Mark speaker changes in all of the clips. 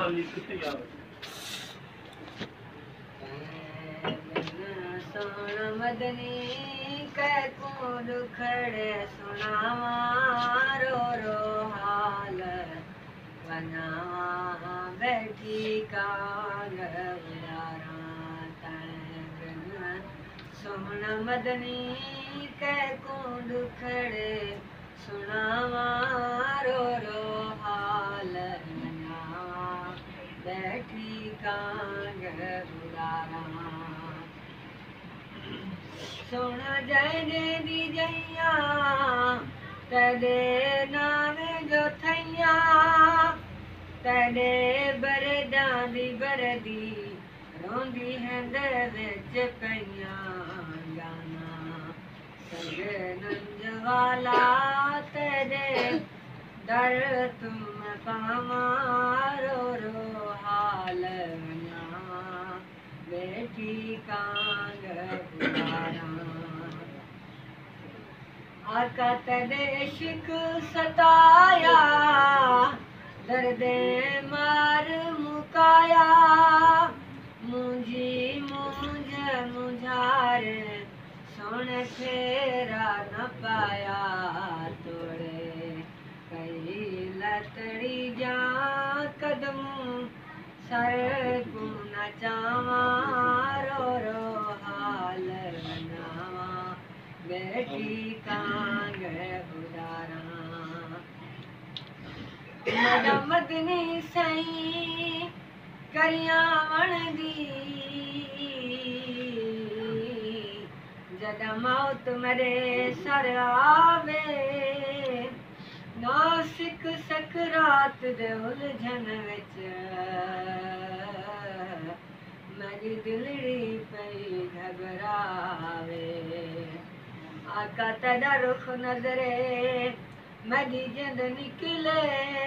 Speaker 1: सोना मदनी कैको दुखड़े सुनावा रो रो हाल बनावा बैठी काग उदारा सोना मदनी कैको दुखड़े सुनावा रो रो हाल बनावा बैठी काग उदारा सुन जय दी जैया तॾे नावे जो थैया तॾे बरदादी बरदी रोंदी हंद विच पईया गाना सजनन वाला तॾे दर तुम पावा रो रो हाल वञा बैठी कांग उदारा आका तॾे इश्क सताया दर्दे मार मुकाया मुंहिंजी मुंझ मुझार सोण फेरा न पाया तोड़े कई लतड़ी जा कदमूं सर को न चावा रो रो हाल बनावा बैठी कांग उदारा मदा मदनी सई करिया वणदी जदा मौत मरे सर आवे नासिक सकरात दे उलझन विच मेरी दिलड़ी पई घबरावे आका तड़ा रुख नजरे मेरी जिंद निकले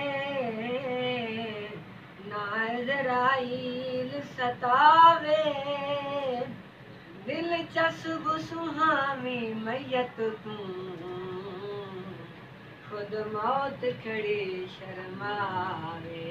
Speaker 1: नाज़राइल सतावे दिल चस्ब सुहावी मैयत तूं खुद मौत खड़ी शर्मावे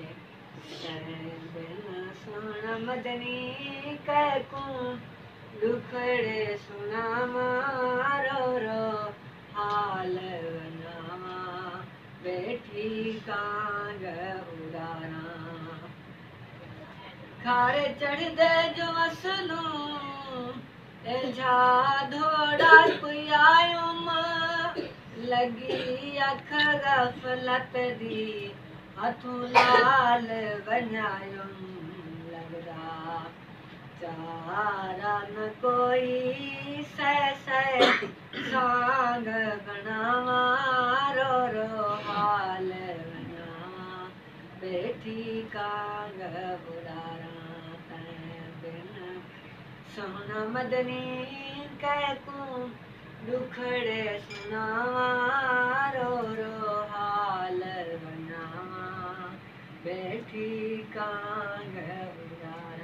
Speaker 1: सोना मदनी कैको दुखड़े सुनावा रो रो हाल बनावा बैठी कांग उदारा खारे चढ़ दे जो असलूं एझा धोड़ा पुयायुम लगी अख गफलत दी हथूं लाल वञायुम लगदा चारा न कोई सह सह सांग बनावा रो रो हाल बनावा बैठी कांग उदारा बिन सोना मदनी कैको दुखड़े सुनावा रो रो हाल बनावा बैठी कांग उदारा